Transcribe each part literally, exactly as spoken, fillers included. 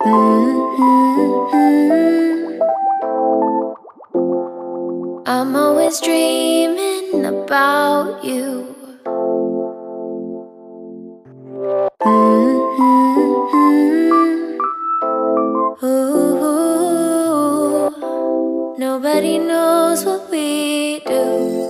Mm-hmm. I'm always dreaming about you. Mm-hmm. Ooh, nobody knows what we do.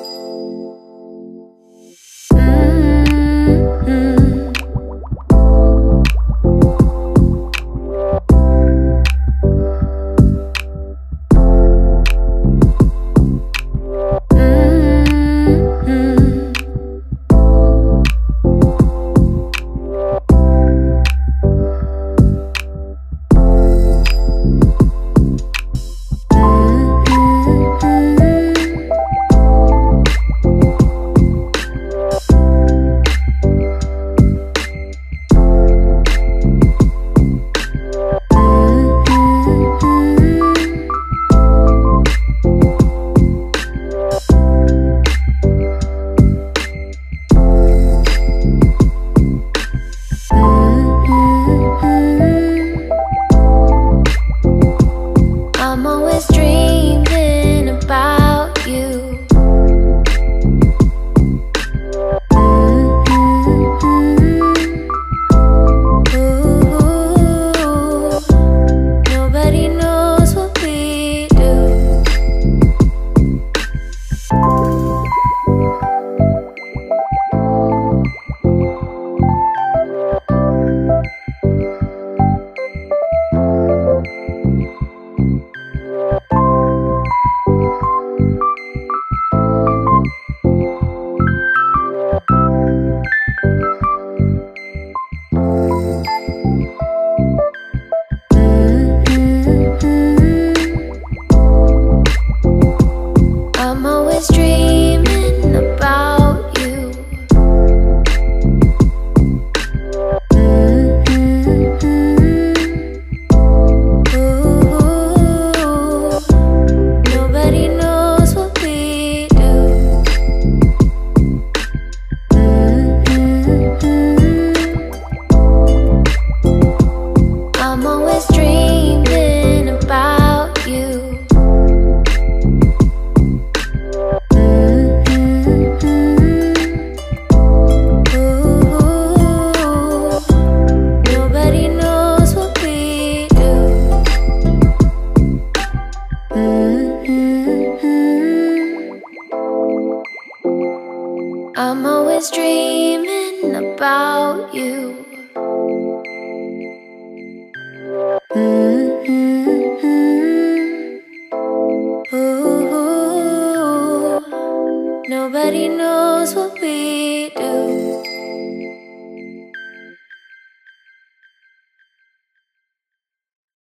I'm always dreaming about you. Ooh, nobody knows what we do. I'm always dreaming about you. Ooh, nobody knows what we do. I'm always dreaming about you. I'm always dreaming about you. Ooh, nobody knows what we do.